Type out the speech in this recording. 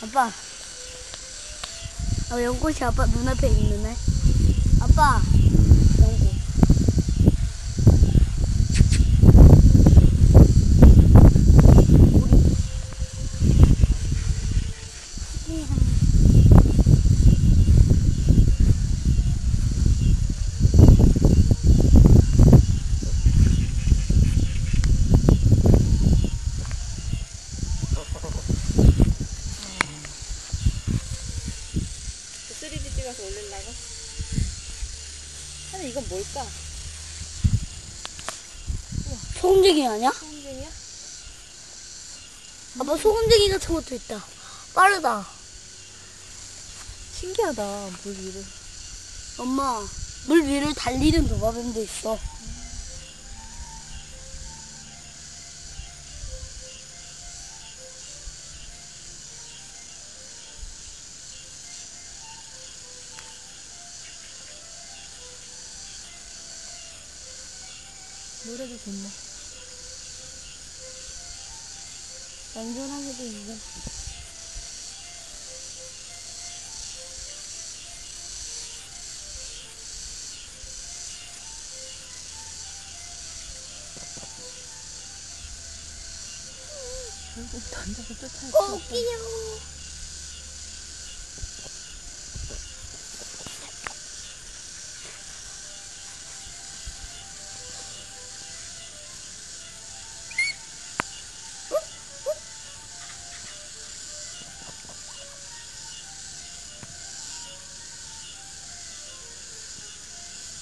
아빠. 연꽃이 아빠 눈앞에 있는데. 아빠. 연꽃. 찍어서 올리려고? 근데 이건 뭘까? 소금쟁이 아니야? 소금쟁이야? 아빠 소금쟁이 같은 것도 있다. 빠르다. 신기하다, 물 위를. 엄마, 물 위를 달리는 도마뱀도 있어. 노래도 좋네. 얌전하게도 있네. 결국 던져서 쫓아야 돼. 귀여워.